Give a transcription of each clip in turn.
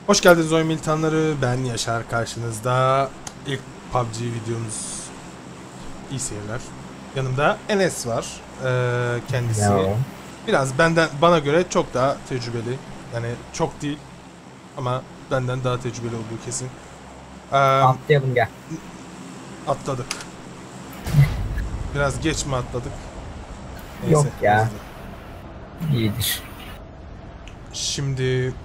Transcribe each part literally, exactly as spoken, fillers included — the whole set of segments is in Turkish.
Hoş geldiniz oyun militanları. Ben Yaşar karşınızda. İlk P U B G videomuz. İyi seyirler. Yanımda Enes var. Ee, kendisi Ya biraz benden bana göre çok daha tecrübeli. Yani çok değil ama benden daha tecrübeli olduğu kesin. Ee, atlayalım gel. atladık. Biraz geç mi atladık? Yok Neyse ya, hızlı. iyidir. Şimdi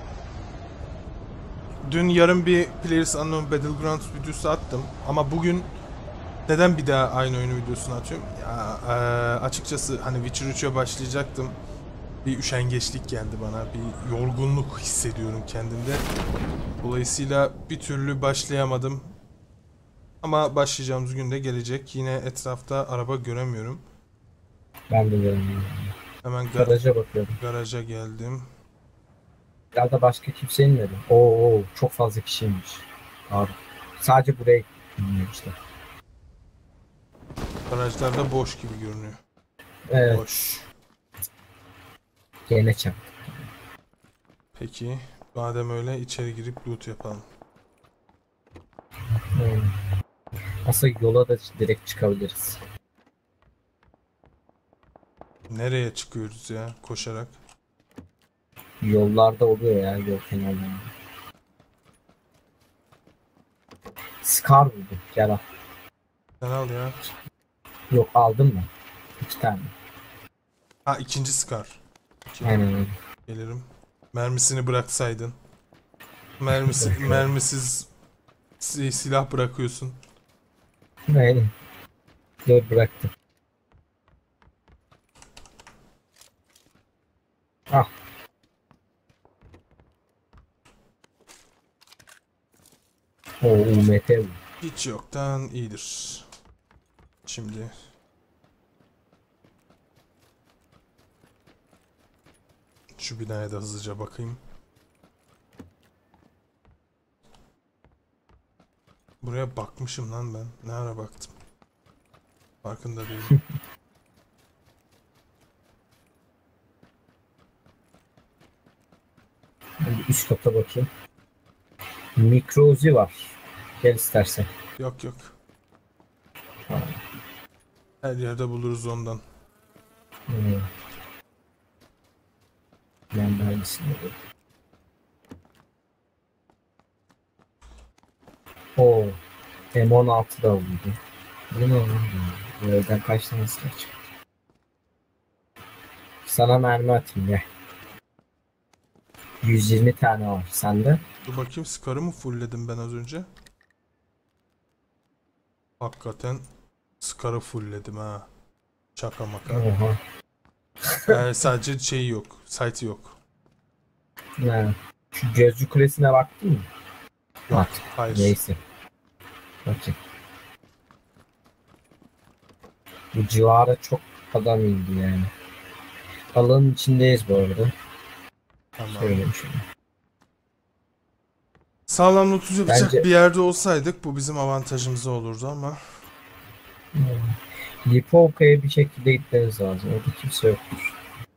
dün yarın bir Players Unknown Battlegrounds videosu attım ama bugün neden bir daha aynı oyunu videosunu atıyorum? Ya e, açıkçası hani Witcher üçe başlayacaktım. Bir üşengeçlik geldi bana. Bir yorgunluk hissediyorum kendimde. Dolayısıyla bir türlü başlayamadım. Ama başlayacağımız gün de gelecek. Yine etrafta araba göremiyorum. Ben de göremiyorum. Hemen ga- Garaja bakıyorum. garaja geldim. Ya da başka kimse inmedi. Oo, oo, çok fazla kişiymiş. Abi. Sadece buraya inmiyor işte. Garajlarda boş gibi görünüyor. Evet. Boş. Gene çak. Peki. Madem öyle içeri girip loot yapalım. Hmm. Aslında yola da direkt çıkabiliriz. Nereye çıkıyoruz ya koşarak? Yollarda oluyor ya, yol kenarlarında. Scar buldum. Gel al. Sen al ya. Yok, aldın mı? İki tane. Ha, ikinci Scar. Peki. Aynen öyle. Gelirim. Mermisini bıraksaydın. Mermisi, Bırakıyorum. mermisiz si- silah bırakıyorsun. Aynen. Dur, bıraktım. Ah. O U M P bu. Hiç yoktan iyidir. Şimdi şu binaya da hızlıca bakayım. Buraya bakmışım lan ben. Ne ara baktım. Farkında değilim. Ben bir üst kata bakayım. Mikro Uzi var. Gel istersen. Yok yok. Ha, Her yerde buluruz ondan. hmm. Ben de hangisini alayım? Oo, M on altı da oldu. Bu ne lan? Bu evden kaç tane silah çıktı? Sana mermi atayım ya. yüz yirmi tane var. Sende? Dur bakayım, Scar'ı mı fullledim ben az önce? Hakikaten Scar'ı fullledim ha. Şaka maka. Oha. Ee, sadece şey yok. Site yok. Yani, şu gözcü kulesine baktın mı? Yok. Bak. Hayır. Neyse. Bakayım. Bu civara çok adam indi yani. Alanın içindeyiz bu arada. Tamam. Söyleyeyim şunu. Sağlam loot yapacak Bence bir yerde olsaydık bu bizim avantajımıza olurdu ama. hmm, Lipovka'ya bir şekilde gitmeniz lazım. Orada kimse yoktur.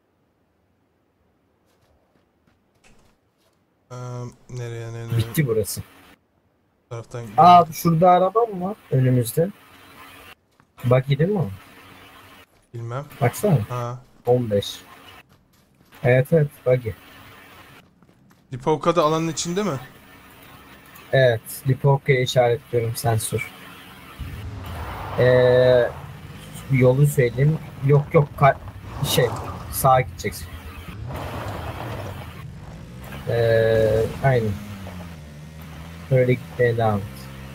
Ee, nereye nereye Bitti burası. taraftan gidelim. Aa, şurada araba mı var önümüzde? Buggy değil mi o? Bilmem. Baksana. Ha. on beş. Evet evet, buggy. Lipovka da alanın içinde mi? Evet. Lipovka'ya işaretliyorum, sensör. Ee, yolu söyleyeyim. Yok yok, ka- şey, sağa gideceksin. Ee, aynen. Öyle gitmeye devam et.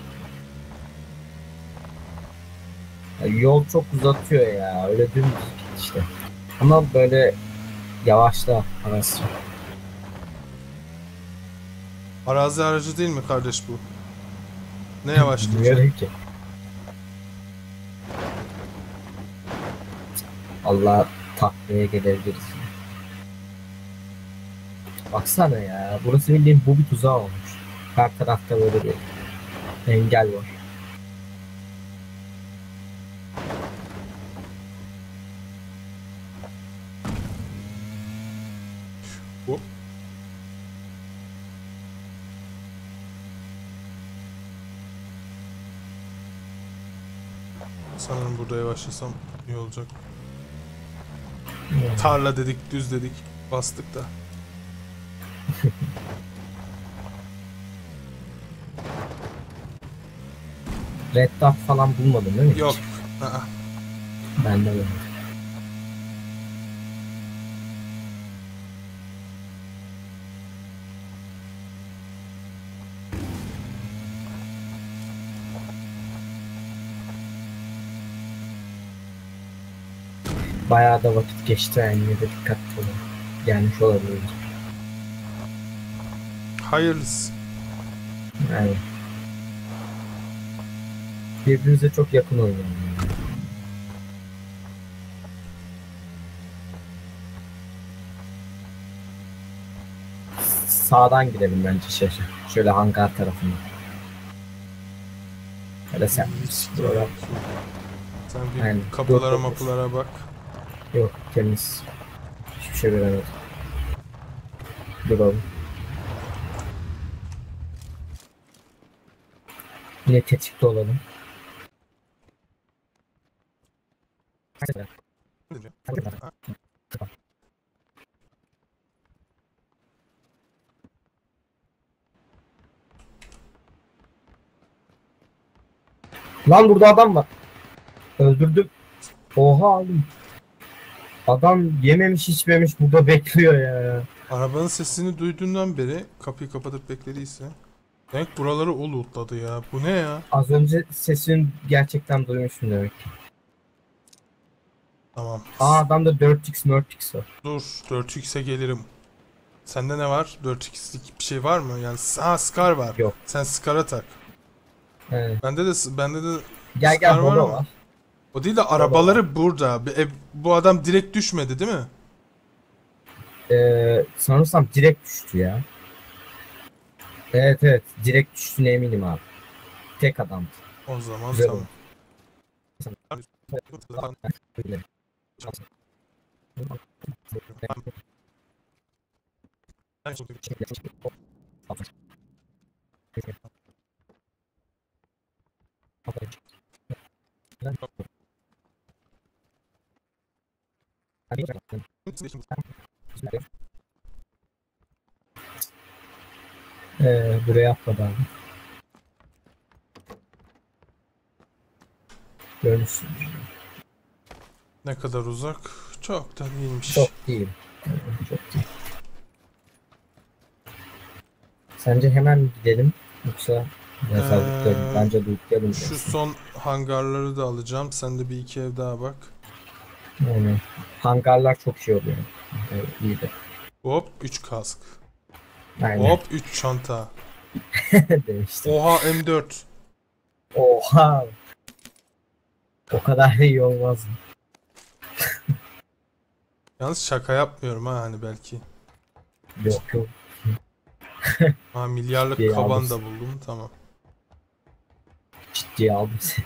Ya, yol çok uzatıyor ya. Öyle dümdüz git işte. Ama böyle yavaşla arası. Arazi aracı değil mi kardeş bu? Ne yavaşlayacak? Bilmiyorum ki. Allah, taklaya gelebiliriz. Baksana ya. Burası bildiğin bu bir tuzağı olmuş. Her tarafta böyle bir engel var. Bu. Sanırım burada yavaşlasam iyi olacak. Hmm. Tarla dedik, düz dedik. Bastık da. Red dot falan bulmadın değil mi hiç? Yok. Aa. Ben de öyle. Bayağı da vakit geçti yani yine de dikkatli olun. Gelmiş olabilir. Hayırlısı. Yani. Birbirinize çok yakın oynayın. Yani. Sağdan gidelim bence şey. Şöyle hangar tarafına. Hele sen. Buralar. Sen bir Aynen. kapılara Yok, yok. mapılara bak. Yok temiz. Hiçbir şey göremedim. Duralım. Yine tetikte olalım. Lan burada adam var. Öldürdüm. Oha oğlum. Adam yememiş içmemiş burada bekliyor ya. Arabanın sesini duyduğundan beri kapıyı kapatıp beklediyse. Demek buraları o lootladı ya. Bu ne ya? Az önce sesini gerçekten duymuşum demek ki. Tamam. Aa adamda dört x dört x var. Dur. dört x'e gelirim. Sende ne var? dört x'lik bir şey var mı? Yani aa, Scar var. Yok. Sen Scar'a tak. Evet. Bende de bende de Gel gel Scar var baba ama. var. O değil de arabaları burada. Bir- e, bu adam direkt düşmedi değil mi? Ee, sanırsam direkt düştü ya. Evet evet direkt düştüğüne eminim abi. Tek adam. O zaman Güzel tamam. Öyle. Ee, buraya atladı abi. Görmüşsün. Ne kadar uzak? Çok da değilmiş. Çok değil. Çok değil. Sence hemen mi gidelim yoksa biraz daha Ee, bekleyelim. Bence bekleyelim. Şu son hangarları da alacağım. Sen de bir iki ev daha bak. Yani hangarlar çok şey oluyor. Yani iyi de. Hop üç kask. Aynen. Hop üç çanta. Demiştim. Oha M dört. Oha. O kadar iyi olmaz mı? Yalnız şaka yapmıyorum ha hani belki. Yok yok. Ha milyarlık İyi kaban almışsın. da buldum tamam. Ciddiye aldım seni.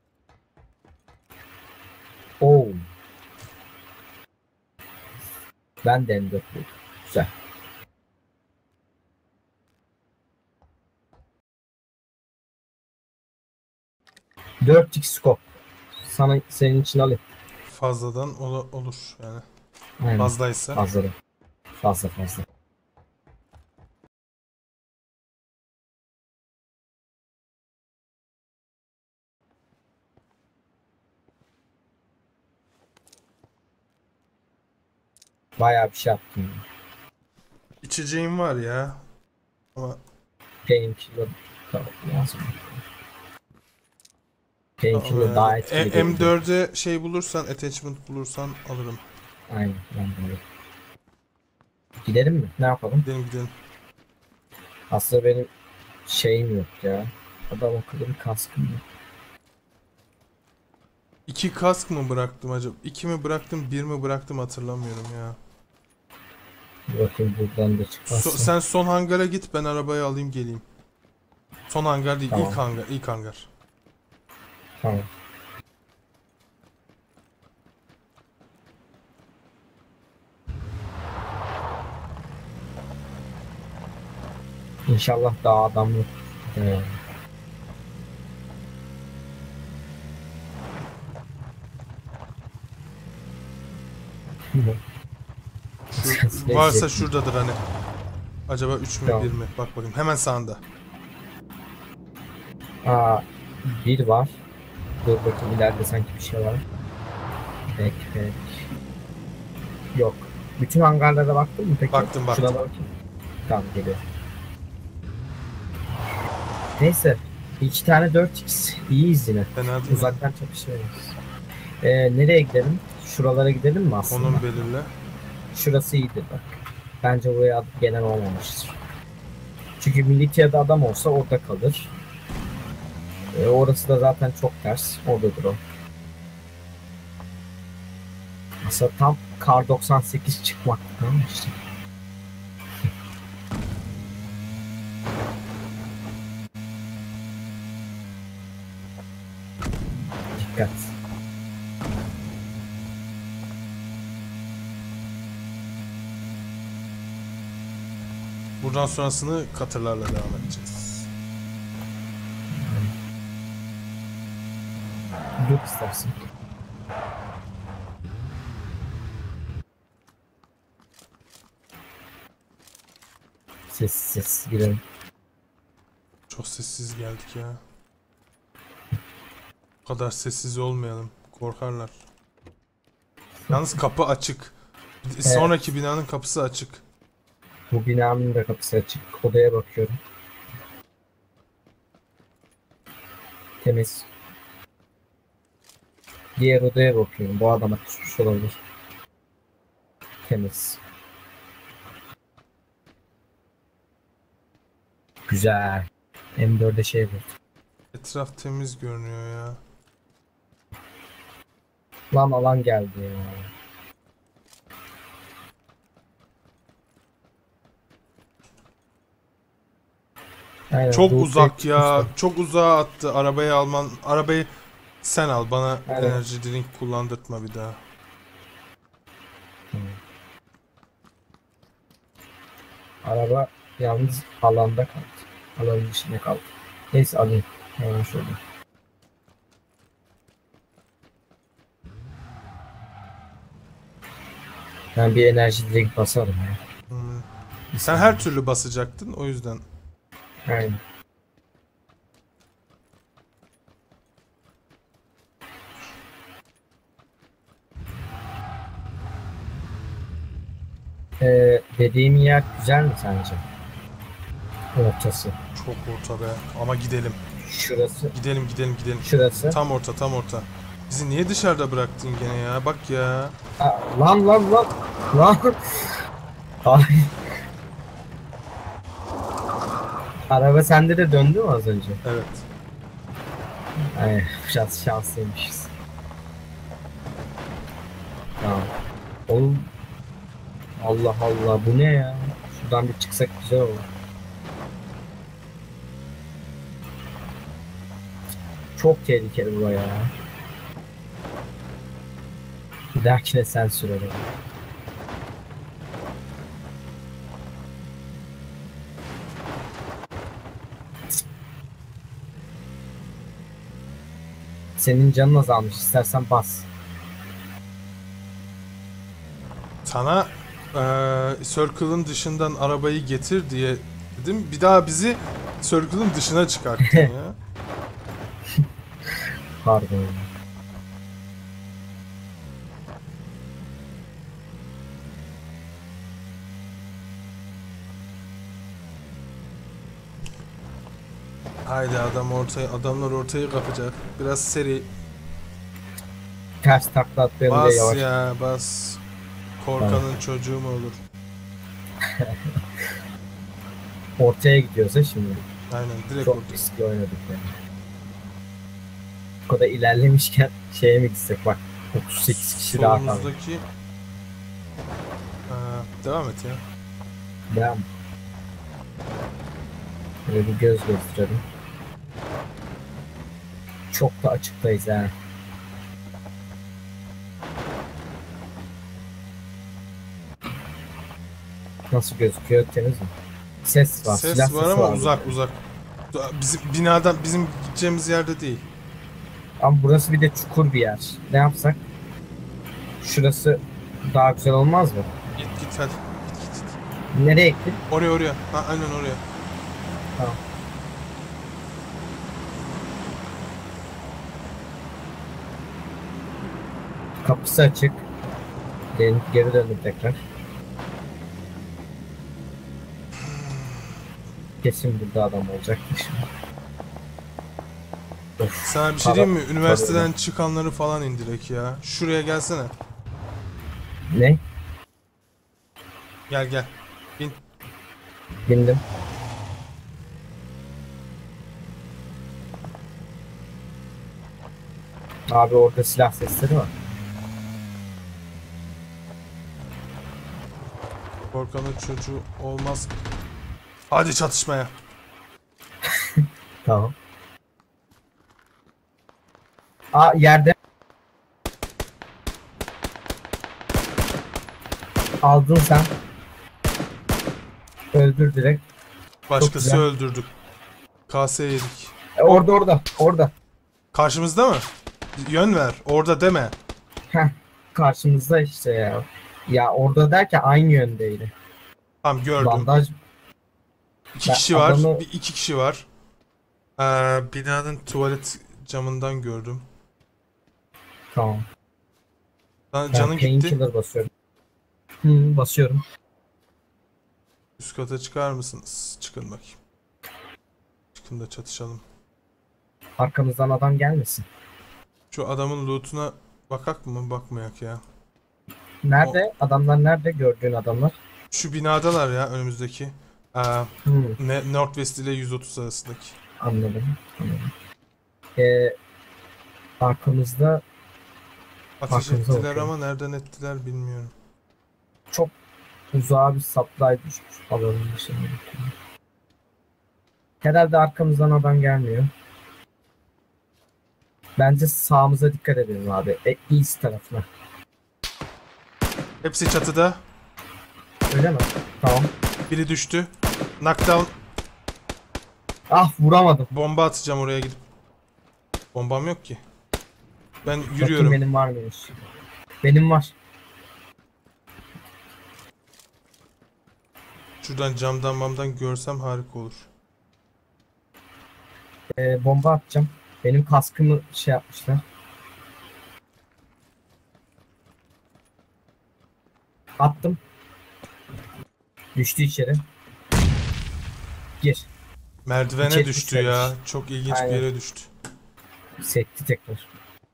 Oo. Ben de M dört buldum. Güzel. dört x scope. Sana senin için alayım. Fazladan ola- olur yani. Aynen. Fazlaysa. Fazla da. Fazla fazla. Bayağı bir şey yaptım. İçeceğim var ya. Ama Painkiller tamam, lazım. Painkiller ama daha yani etkili. E- M dörde şey bulursan, attachment bulursan alırım. Aynen ben de öyle. Gidelim mi? Ne yapalım? Gidelim gidelim. Aslında benim şeyim yok ya. Adam akıllı bir kaskım yok. İki kask mı bıraktım acaba? İki mi bıraktım, bir mi bıraktım hatırlamıyorum ya. Bir bakayım buradan da So- çıkarsın. sen son hangara git, ben arabayı alayım geleyim. Son hangar değil, Tamam. ilk hangar, ilk hangar. Tamam. İnşallah daha adam yok. Ee, Şu, varsa şuradadır hani. Acaba üç mü Tamam. bir mi? Bak bakayım hemen sağında. Aa, bir var. Dur bakayım, ileride sanki bir şey var. Backpack. Yok. Bütün hangarlara baktın mı peki? Baktım, baktım. Şuna da bakayım. Tamam, geliyor. Neyse. İki tane dört x. İyiyiz yine. Fena değil mi? Uzaktan çatışıyoruz. Ee, nereye gidelim? Şuralara gidelim mi aslında? Konum belirle. Şurası iyidir bak. Bence buraya gelen olmamıştır. Çünkü Militya'da adam olsa orada kalır. Ee, orası da zaten çok ters. Oradadır o. Aslında tam Kar doksan sekiz çıkmak. Tamam işte. Dikkat. Buradan sonrasını katırlarla devam edeceğiz. Dur istersen. Ses ses girelim. Çok sessiz geldik ya. Bu kadar sessiz olmayalım. Korkarlar. Yalnız kapı açık. Sonraki binanın kapısı açık. Bu binanın da kapısı açık. Odaya bakıyorum. Temiz. Diğer odaya bakıyorum. Bu adama kusmuş olabilir. Temiz. Güzel. M dörde şey vurdu. Etraf temiz görünüyor ya. Lan alan geldi ya. Aynen, Çok bu uzak tek- ya. Çok uzağa attı. Arabayı alman. Arabayı sen al. Bana Evet. enerji drink kullandırtma bir daha. Hmm. Araba yalnız alanda kaldı. Alanın içinde kaldı. Neyse alayım. Hemen şöyle. Ben bir enerji drink basarım ya. Hmm. Sen her türlü basacaktın. O yüzden. Aynen. Ee, dediğim yer güzel mi sence? Ortası. Çok orta be. Ama gidelim. Şurası. Gidelim gidelim gidelim. Şurası. Tam orta tam orta. Bizi niye dışarıda bıraktın gene ya? Bak ya. Aa, lan lan lan. Lan. Ay. Araba sende de döndü mü az önce? Evet. Ay, biraz şanslıymışız. Tamam. Oğlum. Allah Allah, bu ne ya? Şuradan bir çıksak güzel olur. Çok tehlikeli bu ya. Bir dahakine sen sürelim. Senin canın azalmış. İstersen bas. Sana eee Circle'ın dışından arabayı getir diye dedim. Bir daha bizi Circle'ın dışına çıkarttın ya. Pardon. Haydi adam ortaya, adamlar ortayı kapacak. Biraz seri. Ters takla atlayalım diye Bas yavaş. ya bas. Korkanın çocuğu mu olur? Ortaya gidiyoruz ha şimdi. Aynen direkt Çok ortaya. riskli oynadık yani. Bu kadar ilerlemişken şeye mi gitsek bak. otuz sekiz kişi daha kaldı. Solumuzdaki... Aa, devam et ya. Devam. Böyle bir göz gezdirelim. Çok da açıktayız ha. Nasıl gözüküyor? Temiz mi? Ses var. Ses silah var sesi ama var uzak burada. uzak. Bizim binadan, bizim gideceğimiz yerde değil. Ama burası bir de çukur bir yer. Ne yapsak? Şurası Daha güzel olmaz mı? Git git hadi. Git git. Nereye gittin? Oraya oraya. Ha, aynen oraya. Tamam. Kapısı açık. Geri, geri döndüm tekrar. Kesin burada adam olacaktır şimdi. Of, Sana bir şey para- diyeyim mi? Üniversiteden para- çıkanları falan indirek ya. Şuraya gelsene. Ne? Gel gel. Bin. Bindim. Abi orada silah sesleri var. Korkanın çocuğu olmaz. Hadi çatışmaya. Tamam. Aa yerde. Aldın sen. Öldür direkt. Başkası güzel. öldürdük. K S yedik. E, orada orada. Orada. Karşımızda mı? Yön ver. Orada deme. Heh. Karşımızda işte ya. Ya orada derken aynı yöndeydi. Tamam gördüm. Bandaj. İki Ben kişi var. adamı- Bir iki kişi var. Ee, binanın tuvalet camından gördüm. Tamam. Lan Ben canın gitti. painkiller basıyorum. Hı, basıyorum. Üst kata çıkar mısınız? Çıkın bakayım. Çıkın da çatışalım. Arkamızdan adam gelmesin. Şu adamın lootuna bakak mı? Bakmayak ya. Nerede? Adamlar nerede? Gördüğün adamlar. Şu binadalar ya önümüzdeki. Ee, Hı, ne, Northwest ile yüz otuz arasındaki. anladım. Anladım. Ee, arkamızda Ateş Arkamıza ettiler bakıyorum. ama nereden ettiler bilmiyorum. çok uzağa bir supply düşmüş alanın dışında. Herhalde arkamızdan adam gelmiyor. Bence sağımıza dikkat edelim abi. E, east tarafına. Hepsi çatıda. Öyle mi? Tamam. Biri düştü. Knockdown. Ah vuramadım. Bomba atacağım oraya gidip. Bombam yok ki. Ben Bakayım yürüyorum. benim var mıymış? Benim var. Şuradan camdan mamdan görsem harika olur. Ee, bomba atacağım. Benim kaskımı şey yapmışlar. Attım. Düştü içeri. Gir. Merdivene İçeri düştü düşermiş. ya. Çok ilginç bir Aynen. yere düştü. Sekti tekrar.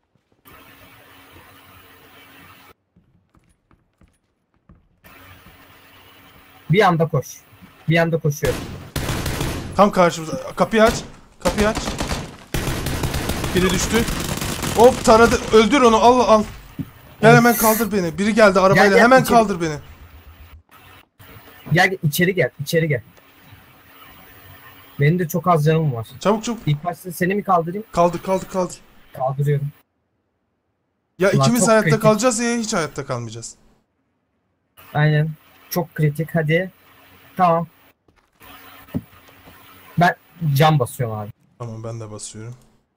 Bir anda koş. Bir anda koşuyor. Tam karşımıza. Kapıyı aç. Kapıyı aç. Biri düştü. Hop taradı. Öldür onu. Al al. Gel hemen kaldır beni. Biri geldi arabayla. Gel, gel, hemen içeri. kaldır beni. Gel gel, içeri gel. İçeri gel. Benim de çok az canım var. Çabuk çabuk. İlk başta seni mi kaldırayım? Kaldır kaldır kaldır. Kaldırıyorum. Ya Ulan ikimiz çok hayatta kritik. kalacağız ya hiç hayatta kalmayacağız. Aynen. Çok kritik. Hadi. Tamam. Ben cam basıyorum abi. Tamam ben de basıyorum.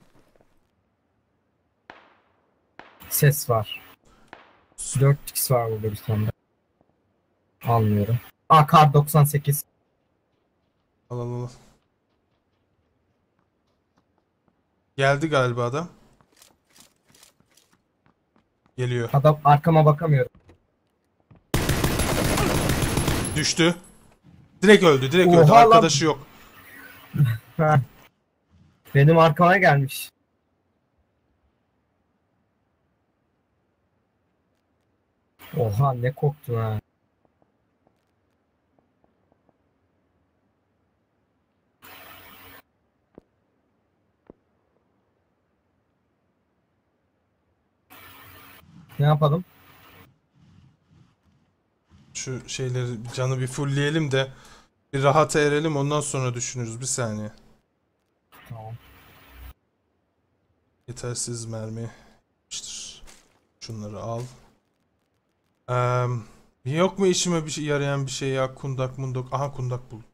Ses var. dört x var burada bir tane. Almıyorum. Aa kar doksan sekiz. Al al al. Geldi galiba adam. Geliyor. Adam arkama bakamıyorum. Düştü. Direkt öldü. Direkt Oha öldü. lan. Arkadaşı yok. Ha. Benim arkama gelmiş. Oha ne korktun ha. Ne yapalım? Şu şeyleri canı bir fullleyelim de bir rahata erelim ondan sonra düşünürüz. Bir saniye. Tamam. Yetersiz mermi. İşte şunları al. Ee, yok mu işime bir şey yarayan bir şey ya? Kundak mundok. Aha kundak bul.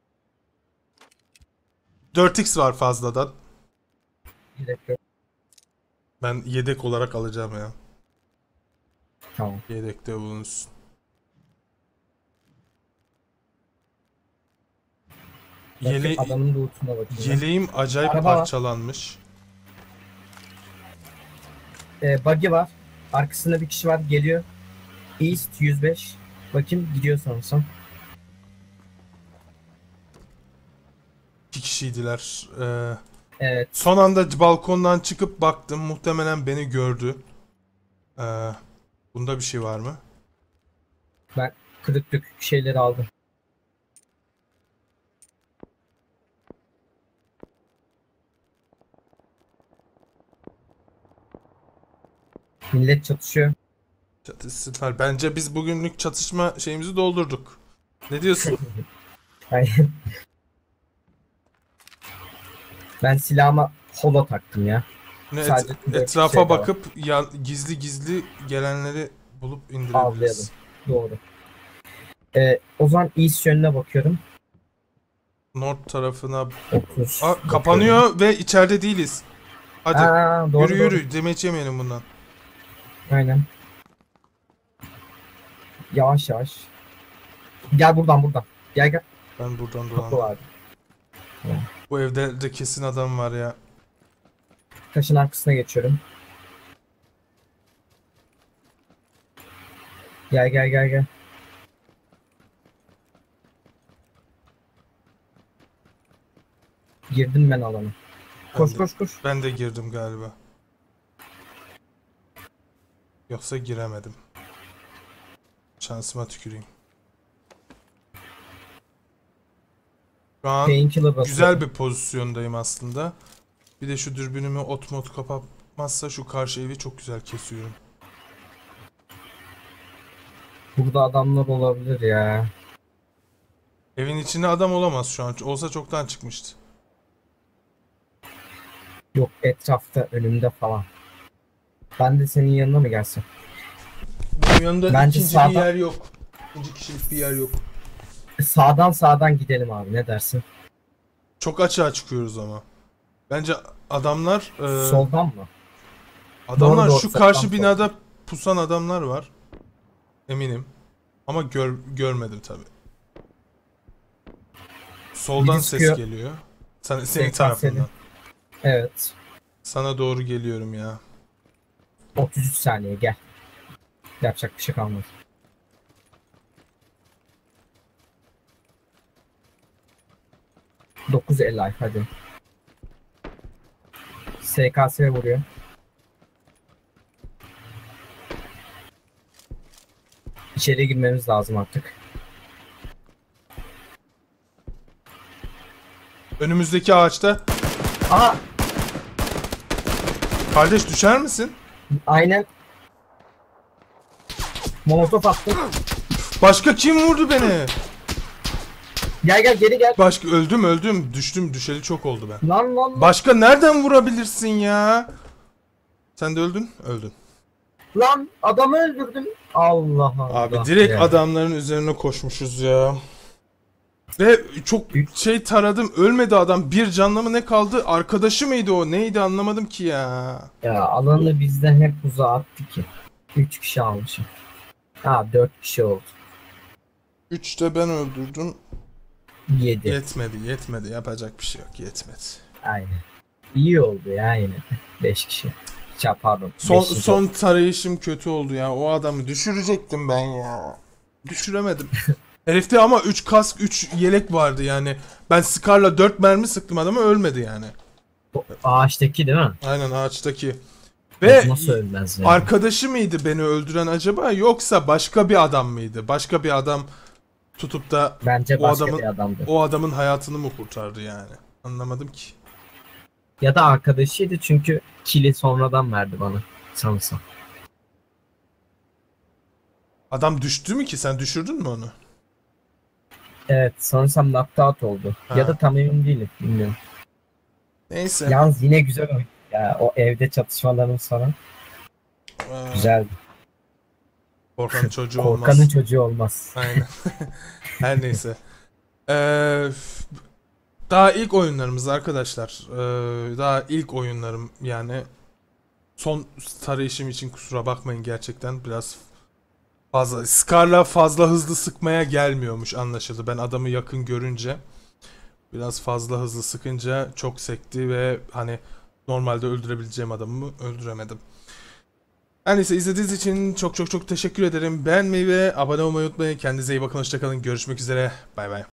dört x var fazladan. Gerek yok. Ben yedek olarak alacağım ya. Tamam. Yedekte bulunsun. Yele Bakın adamın lootuna bakayım. yeleğim acayip Araba var. parçalanmış. Ee, buggy var. Arkasında bir kişi var. Geliyor. East yüz beş. Bakayım gidiyor sanırsam. İki kişiydiler. Ee, Evet. son anda balkondan çıkıp baktım. Muhtemelen beni gördü. Ee, bunda bir şey var mı? Ben kırık dökük şeyleri aldım. Millet çatışıyor. Çatışsınlar. Bence biz bugünlük çatışma şeyimizi doldurduk. Ne diyorsun? Aynen. Ben silahıma holo taktım ya. Ne, et- Sadece dört etrafa şey de var. bakıp ya, gizli gizli gelenleri bulup indirebiliriz. Avlayalım. Doğru. Ee, o zaman East yönüne bakıyorum. North tarafına. otuz. Aa, kapanıyor ve içeride değiliz. Hadi Aa, doğru, yürü doğru. yürü. Demeç yemeyelim bundan. Aynen. Yavaş yavaş. Gel buradan buradan. Gel gel. Ben buradan Kapı dolandım. var. Bu evde de kesin adam var ya. Taşın arkasına geçiyorum. Gel gel gel gel. Girdim ben alana. Koş Ben de- koş koş. Ben de girdim galiba. Yoksa giremedim. Şansıma tüküreyim. Şu an Painkiller basıyorum. güzel bir pozisyondayım aslında. Bir de şu dürbünümü ot mod kapatmazsa şu karşı evi çok güzel kesiyorum. Burada adamlar olabilir ya. Evin içinde adam olamaz şu an. Olsa çoktan çıkmıştı. Yok etrafta önümde falan. Ben de senin yanına mı gelsem? Bunun yanında Bence ikinci sağdan- bir yer yok. İkinci kişilik bir yer yok. Sağdan sağdan gidelim abi, ne dersin? Çok açığa çıkıyoruz ama. Bence adamlar e, Soldan mı? adamlar Doğru, doğru, şu soldan, karşı soldan. binada pusan adamlar var. Eminim. Ama gör, görmedim tabi. Soldan Biri ses sıkıyor. geliyor. Sen, senin S K S'li. tarafından. Evet. Sana doğru geliyorum ya. otuz üç saniye gel. Yapacak bir şey kalmadı. dokuz elli hadi. S K S vuruyor. İçeri girmemiz lazım artık. Önümüzdeki ağaçta. Aa, Kardeş düşer misin? aynen. Molotof attım. Başka kim vurdu beni? Gel gel geri gel. Başka öldüm öldüm. Düştüm düşeli çok oldu ben. Lan lan lan. Başka nereden vurabilirsin ya? Sen de öldün? Öldün. Lan adamı öldürdüm. Allah Allah. Abi direkt Ya. adamların üzerine koşmuşuz ya. Ve çok şey taradım. Ölmedi adam. Bir canlı mı ne kaldı? Arkadaşı mıydı o? Neydi anlamadım ki ya. Ya alanı bizden hep uzağa attı ki. üç kişi almışım. Ha dört kişi oldu. Üçte ben öldürdüm. yedi. Yetmedi yetmedi. Yapacak bir şey yok. Yetmedi. Aynen. İyi oldu ya yine. beş kişi. Ya pardon. Son, beş kişi son oldu. tarayışım kötü oldu ya. O adamı düşürecektim ben ya. Düşüremedim. Herifte ama üç kask üç yelek vardı yani. Ben Scar'la dört mermi sıktım adama ölmedi yani. O ağaçtaki değil mi? Aynen ağaçtaki. Ve Nasıl ölmez ya? arkadaşı mıydı beni öldüren acaba yoksa başka bir adam mıydı? Başka bir adam tutup da Bence o başka adamın bir adamdı. o adamın hayatını mı kurtardı yani? Anlamadım ki. Ya da arkadaşıydı çünkü kili sonradan verdi bana. Sanırsam. Adam düştü mü ki? Sen düşürdün mü onu? Evet sanırsam knocked out oldu. Ha. Ya da tam emin değilim. Bilmiyorum. Neyse. Yalnız yine güzel oyun. Ya o evde çatışmaların sonra Ee, güzeldi. Korkan çocuğu olmaz. Korkanın çocuğu olmaz. Aynen. Her neyse. Ee, daha ilk oyunlarımız arkadaşlar. Ee, daha ilk oyunlarım yani. Son tarayışım için kusura bakmayın gerçekten biraz Fazla Scar'la fazla hızlı sıkmaya gelmiyormuş anlaşıldı. Ben adamı yakın görünce biraz fazla hızlı sıkınca çok sekti ve hani normalde öldürebileceğim adamı öldüremedim. Her neyse, izlediğiniz için çok çok çok teşekkür ederim. Beğenmeyi ve abone olmayı unutmayın. Kendinize iyi bakın. Hoşça kalın. Görüşmek üzere. Bay bay.